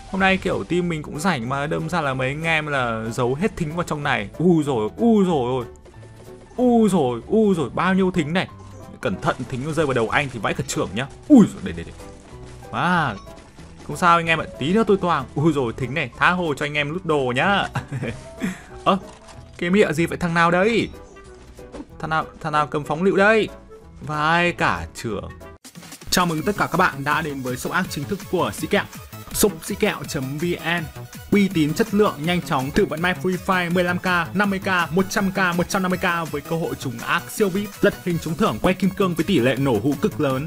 Hôm nay kiểu team mình cũng rảnh mà đâm ra là mấy anh em là giấu hết thính vào trong này. Ôi. Ui rồi, bao nhiêu thính này. Cẩn thận thính nó rơi vào đầu anh thì vãi cả trưởng nhá. Ui rồi, để. À, không sao anh em ạ, tí nữa tôi toang. Ui rồi, thính này, tha hồ cho anh em lút đồ nhá. Ơ, cái miệng gì vậy thằng nào đấy? Thằng nào cầm phóng lựu đây? Vai cả trưởng. Chào mừng tất cả các bạn đã đến với shop app chính thức của Sĩ Kẹo. Shop Sĩ Kẹo.vn, uy tín, chất lượng, nhanh chóng, tự vận may Free Fire 15k, 50k, 100k, 150k với cơ hội trúng ác siêu VIP, lật hình trúng thưởng quay kim cương với tỷ lệ nổ hũ cực lớn.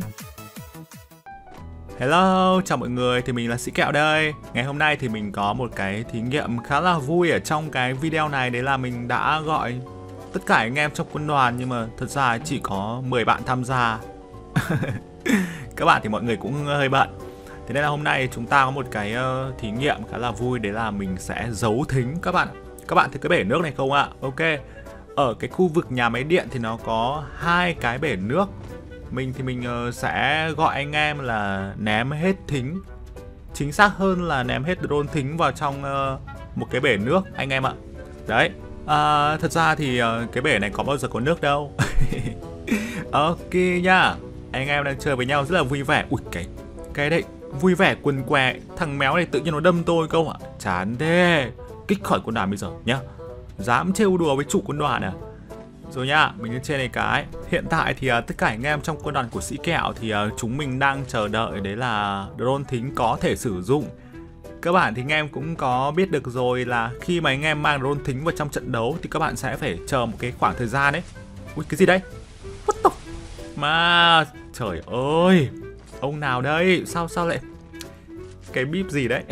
Hello, chào mọi người, thì mình là Sĩ Kẹo đây. Ngày hôm nay thì mình có một cái thí nghiệm khá là vui ở trong cái video này. Đấy là mình đã gọi tất cả anh em trong quân đoàn, nhưng mà thật ra chỉ có 10 bạn tham gia. Các bạn thì mọi người cũng hơi bận. Thế nên là hôm nay chúng ta có một cái thí nghiệm khá là vui. Đấy là mình sẽ giấu thính các bạn. Các bạn thấy cái bể nước này không ạ? Ok. Ở cái khu vực nhà máy điện thì nó có 2 cái bể nước. Mình sẽ gọi anh em là ném hết thính. Chính xác hơn là ném hết drone thính vào trong một cái bể nước anh em ạ. Đấy. Thật ra thì cái bể này có bao giờ có nước đâu. Ok nhá. Anh em đang chơi với nhau rất là vui vẻ. Ui cái đấy vui vẻ quần què. Thằng méo này tự nhiên nó đâm tôi không ạ? Chán thế. Kích khỏi quân đoàn bây giờ nhá. Dám trêu đùa với chủ quân đoàn à? Rồi nhá, mình lên trên này cái. Hiện tại thì tất cả anh em trong quân đoàn của Sĩ Kẹo thì chúng mình đang chờ đợi đấy là drone thính có thể sử dụng. Các bạn thì anh em cũng có biết được rồi là khi mà anh em mang drone thính vào trong trận đấu thì các bạn sẽ phải chờ một cái khoảng thời gian đấy. Ui cái gì đây? What the... Mà trời ơi, ông nào đây? Sao lại cái bíp gì đấy?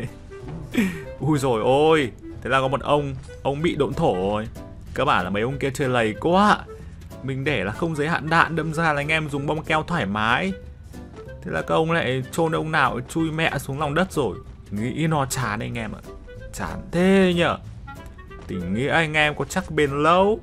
Ui rồi ôi, thế là có một ông bị độn thổ rồi. Các bạn là mấy ông kia chơi lầy quá. Mình để là không giới hạn đạn, đâm ra là anh em dùng bom keo thoải mái. Thế là các ông lại chôn ông nào chui mẹ xuống lòng đất rồi. Nghĩ nó chán anh em ạ. Chán thế nhở. Tình nghĩa anh em có chắc bền lâu.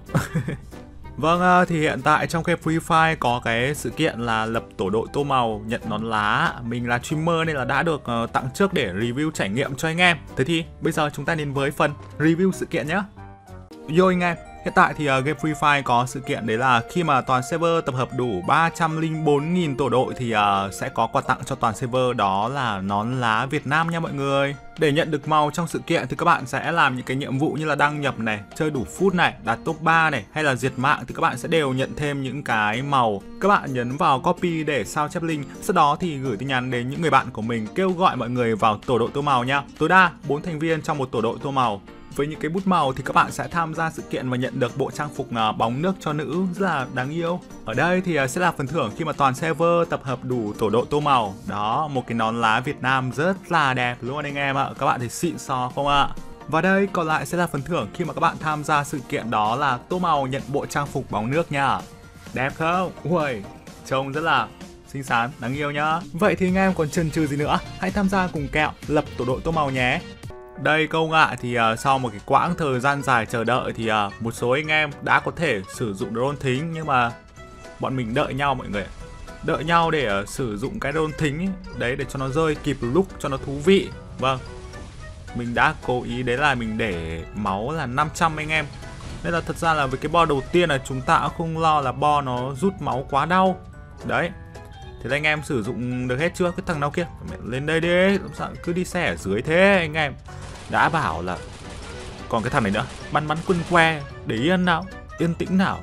Vâng, thì hiện tại trong cái Free Fire có cái sự kiện là lập tổ đội tô màu, nhận nón lá. Mình là streamer nên là đã được tặng trước để review trải nghiệm cho anh em. Thế thì bây giờ chúng ta đến với phần review sự kiện nhé. Yo anh em, hiện tại thì game Free Fire có sự kiện đấy là khi mà toàn server tập hợp đủ 304.000 tổ đội thì sẽ có quà tặng cho toàn server, đó là nón lá Việt Nam nha mọi người. Để nhận được màu trong sự kiện thì các bạn sẽ làm những cái nhiệm vụ như là đăng nhập này, chơi đủ phút này, đạt top 3 này, hay là diệt mạng thì các bạn sẽ đều nhận thêm những cái màu. Các bạn nhấn vào copy để sao chép link, sau đó thì gửi tin nhắn đến những người bạn của mình kêu gọi mọi người vào tổ đội tô màu nha. Tối đa 4 thành viên trong một tổ đội tô màu. Với những cái bút màu thì các bạn sẽ tham gia sự kiện và nhận được bộ trang phục bóng nước cho nữ rất là đáng yêu. Ở đây thì sẽ là phần thưởng khi mà toàn server tập hợp đủ tổ đội tô màu. Đó, một cái nón lá Việt Nam rất là đẹp luôn anh em ạ. Các bạn thấy xịn sò không ạ? Và đây còn lại sẽ là phần thưởng khi mà các bạn tham gia sự kiện, đó là tô màu nhận bộ trang phục bóng nước nha. Đẹp không? Ui, trông rất là xinh xắn, đáng yêu nhá. Vậy thì anh em còn chần chừ gì nữa? Hãy tham gia cùng Kẹo lập tổ đội tô màu nhé. Đây các ông ạ, thì sau một cái quãng thời gian dài chờ đợi thì một số anh em đã có thể sử dụng drone thính, nhưng mà bọn mình đợi nhau mọi người. Đợi nhau để sử dụng cái drone thính ấy. Đấy, để cho nó rơi kịp lúc, cho nó thú vị. Vâng, mình đã cố ý đấy là mình để máu là 500 anh em. Nên là thật ra là với cái bo đầu tiên là chúng ta cũng không lo là bo nó rút máu quá đau. Đấy. Thế là anh em sử dụng được hết chưa? Cái thằng nào kia? Mẹ lên đây đi, sao cứ đi xe ở dưới thế anh em. Đã bảo là còn cái thằng này nữa, bắn quân que, để yên nào, yên tĩnh nào.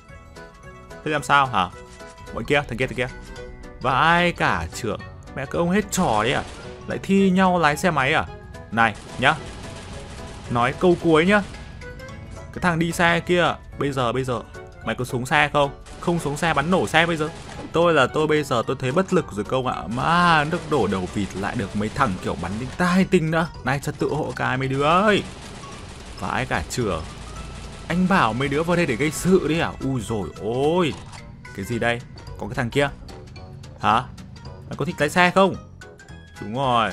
Thế làm sao hả? Bọn kia, thằng kia. Và ai cả trưởng. Mẹ các ông hết trò đấy à? Lại thi nhau lái xe máy à? Này nhá, nói câu cuối nhá. Cái thằng đi xe kia, bây giờ mày có xuống xe không? Không xuống xe bắn nổ xe bây giờ. Tôi bây giờ tôi thấy bất lực rồi công ạ. Mà nước đổ đầu vịt lại được mấy thằng kiểu bắn đinh tai tinh nữa. Này trật tự hộ cái mấy đứa ơi. Và ai cả trưởng. Anh bảo mấy đứa vào đây để gây sự đi à? Ui rồi ôi. Cái gì đây? Có cái thằng kia. Hả? Mày có thích lái xe không? Đúng rồi.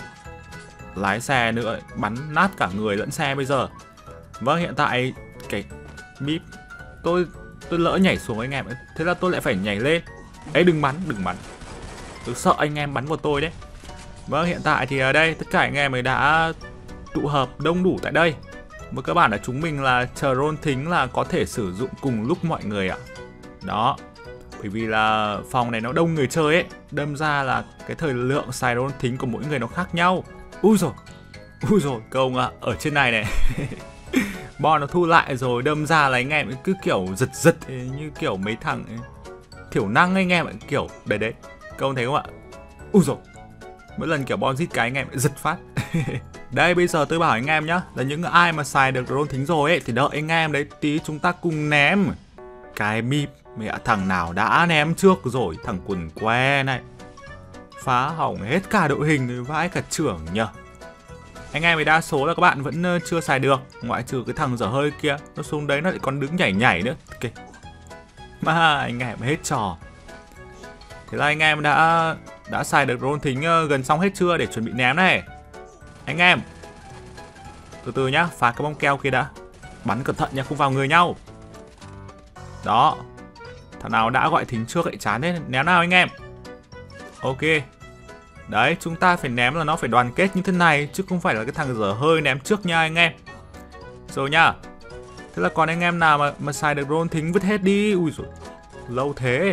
Lái xe nữa, bắn nát cả người lẫn xe bây giờ. Vâng, hiện tại cái bíp tôi lỡ nhảy xuống anh em. Thế là tôi lại phải nhảy lên. Ê đừng bắn. Tôi sợ anh em bắn vào tôi đấy. Vâng, hiện tại thì ở đây tất cả anh em ấy đã tụ hợp đông đủ tại đây. Với cơ bản là chúng mình là chờ roll thính là có thể sử dụng cùng lúc mọi người ạ. Đó. Bởi vì là phòng này nó đông người chơi ấy, đâm ra là cái thời lượng xài roll thính của mỗi người nó khác nhau. Ui rồi, công ạ, ở trên này này. Bo nó thu lại rồi, đâm ra là anh em cứ kiểu giật như kiểu mấy thằng ấy. Thiểu năng anh em kiểu đấy. Công thấy không ạ? Ui rồi. Mỗi lần kiểu Bo giết cái anh em giật phát. Đây bây giờ tôi bảo anh em nhá, là những ai mà xài được roll thính rồi ấy thì đợi anh em đấy tí chúng ta cùng ném. Cái mịp mẹ thằng nào đã ném trước rồi, thằng quần que này. Phá hỏng hết cả đội hình rồi vãi cả trưởng nhờ. Anh em ấy đa số là các bạn vẫn chưa xài được, ngoại trừ cái thằng dở hơi kia, nó xuống đấy nó lại còn đứng nhảy nữa. Ok. Mà anh em hết trò. Thế là anh em đã xài được roll thính gần xong hết chưa để chuẩn bị ném này. Anh em từ từ nhá, phá cái bong keo kia đã. Bắn cẩn thận nha, không vào người nhau. Đó. Thằng nào đã gọi thính trước lại chán đấy, ném nào anh em. Ok. Đấy, chúng ta phải ném là nó phải đoàn kết như thế này, chứ không phải là cái thằng dở hơi ném trước nha anh em. Rồi nhá. Thế là còn anh em nào mà xài được roll thính vứt hết đi. Ui dồi, lâu thế.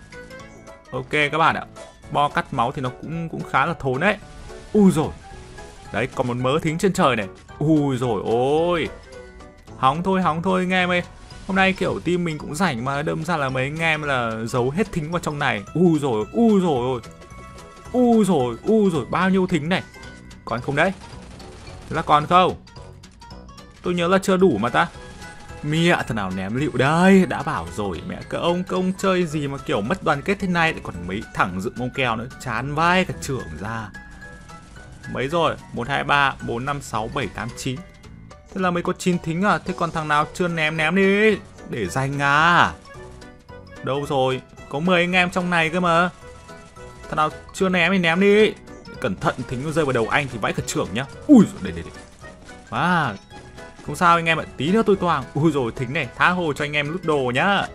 Ok các bạn ạ. Bo cắt máu thì nó cũng khá là thốn đấy. Ui dồi. Đấy, còn một mớ thính trên trời này. Ui dồi ôi. Hóng thôi anh em ơi. Hôm nay kiểu team mình cũng rảnh mà đâm ra là mấy anh em là giấu hết thính vào trong này. Ui dồi ôi. Ui dồi, bao nhiêu thính này. Còn không đấy? Thế là còn không? Tôi nhớ là chưa đủ mà ta. Mẹ thằng nào ném lựu đây. Đã bảo rồi mẹ, các ông chơi gì mà kiểu mất đoàn kết thế này. Lại còn mấy thằng dựng bông keo nữa. Chán vai cả trưởng ra. Mấy rồi? 1, 2, 3, 4, 5, 6, 7, 8, 9. Thế là mới có 9 thính à. Thế còn thằng nào chưa ném đi. Để dành à. Đâu rồi? Có 10 anh em trong này cơ mà. Thằng nào chưa ném thì ném đi. Cẩn thận thính nó rơi vào đầu anh thì vãi cả trưởng nhá. Ui rồi đây. À, không sao anh em ạ, tí nữa tôi toang. Ui rồi thính này, tha hồ cho anh em lút đồ nhá.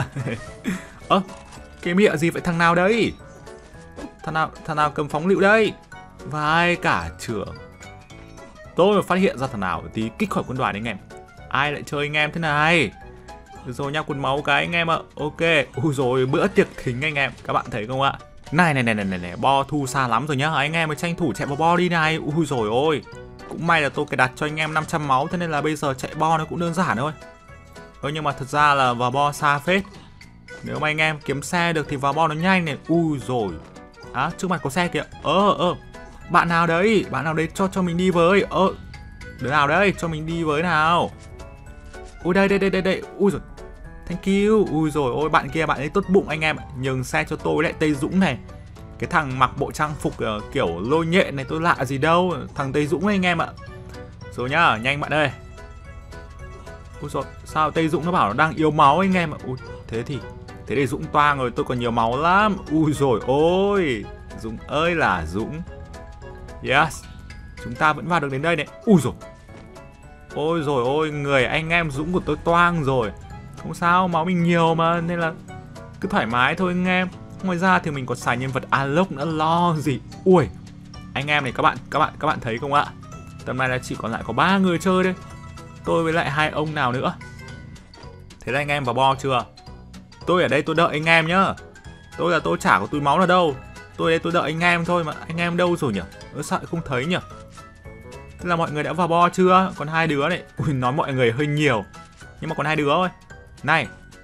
Cái miệng gì vậy, thằng nào đấy? Thằng nào cầm phóng lựu đây? Vai cả trưởng. Tôi mà phát hiện ra thằng nào tí kích khỏi quân đoàn anh em. Ai lại chơi anh em thế này? Được rồi nha, quần máu cái anh em ạ. Ok. Ui rồi bữa tiệc thính anh em, các bạn thấy không ạ? Này, Bo thu xa lắm rồi nhá. Anh em mới tranh thủ chạy vào Bo đi này. Ui rồi ôi. Cũng may là tôi cài đặt cho anh em 500 máu, thế nên là bây giờ chạy Bo nó cũng đơn giản thôi. Nhưng mà thật ra là vào Bo xa phết. Nếu mà anh em kiếm xe được thì vào Bo nó nhanh này. Ui rồi. À, trước mặt có xe kìa. Bạn nào đấy cho mình đi với. Đứa nào đấy cho mình đi với nào. Ui đây. Ui rồi. Thank you. Ui rồi ôi, bạn kia bạn ấy tốt bụng anh em. Nhường xe cho tôi lại Tây Dũng này. Cái thằng mặc bộ trang phục kiểu lôi nhện này tôi lạ gì đâu. Thằng Tây Dũng ấy anh em ạ. Rồi nhá, nhanh bạn ơi. Ui rồi, sao Tây Dũng nó bảo nó đang yếu máu anh em ạ. Ui, thế thì Dũng toang rồi, tôi còn nhiều máu lắm. Ui rồi ôi, Dũng ơi là Dũng. Yes, chúng ta vẫn vào được đến đây này. Ui rồi. Ôi rồi ôi, người anh em Dũng của tôi toang rồi. Không sao, máu mình nhiều mà, nên là cứ thoải mái thôi anh em. Ngoài ra thì mình còn xài nhân vật Alok nữa, lo gì. Ui, anh em này các bạn thấy không ạ? Tầm này là chỉ còn lại có 3 người chơi đây. Tôi với lại 2 ông nào nữa. Thế là anh em vào Bo chưa? Tôi ở đây tôi đợi anh em nhá. Tôi chả có túi máu nào đâu. Tôi đây tôi đợi anh em thôi mà. Anh em đâu rồi nhỉ? Sao lại không thấy nhỉ? Thế là mọi người đã vào Bo chưa? Còn 2 đứa này. Ui, nói mọi người hơi nhiều, nhưng mà còn 2 đứa thôi. Này,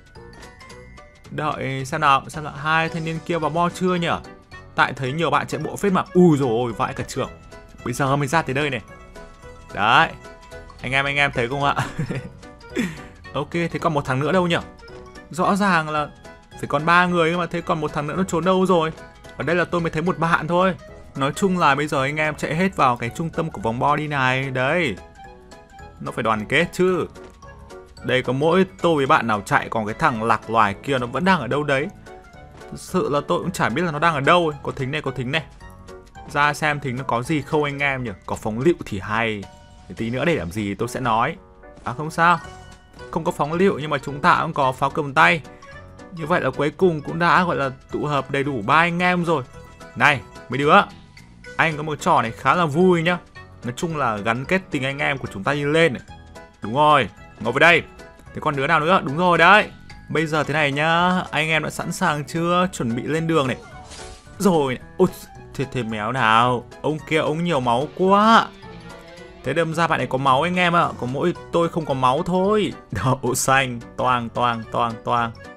đợi xem nào 2 thanh niên kia vào Bo chưa nhỉ? Tại thấy nhiều bạn chạy bộ phết mà. Ui rồi ôi, vãi cả trường. Bây giờ mình ra tới đây này. Đấy, anh em thấy không ạ? Ok, thế còn một thằng nữa đâu nhỉ? Rõ ràng là phải còn 3 người nhưng mà thế còn một thằng nữa nó trốn đâu rồi? Ở đây là tôi mới thấy một bạn thôi. Nói chung là bây giờ anh em chạy hết vào cái trung tâm của vòng Bo đi này. Đấy, nó phải đoàn kết chứ. Đây có mỗi tôi với bạn nào chạy, còn cái thằng lạc loài kia nó vẫn đang ở đâu đấy. Thực sự là tôi cũng chả biết là nó đang ở đâu. Có thính này. Ra xem thính nó có gì không anh em nhỉ? Có phóng lựu thì hay. Để tí nữa để làm gì tôi sẽ nói. À không sao, không có phóng lựu nhưng mà chúng ta cũng có pháo cầm tay. Như vậy là cuối cùng cũng đã gọi là tụ hợp đầy đủ 3 anh em rồi. Này mấy đứa, Anh có một trò này khá là vui nhá. Nói chung là gắn kết tình anh em của chúng ta đi lên này. Đúng rồi, ngồi vào đây. Thế còn đứa nào nữa? Đúng rồi đấy. Bây giờ thế này nhá, anh em đã sẵn sàng chưa? Chuẩn bị lên đường này. Rồi, ôi, thế méo nào. Ông kia ông nhiều máu quá. Thế đâm ra bạn ấy có máu anh em ạ. Có mỗi tôi không có máu thôi. Đậu xanh, toang.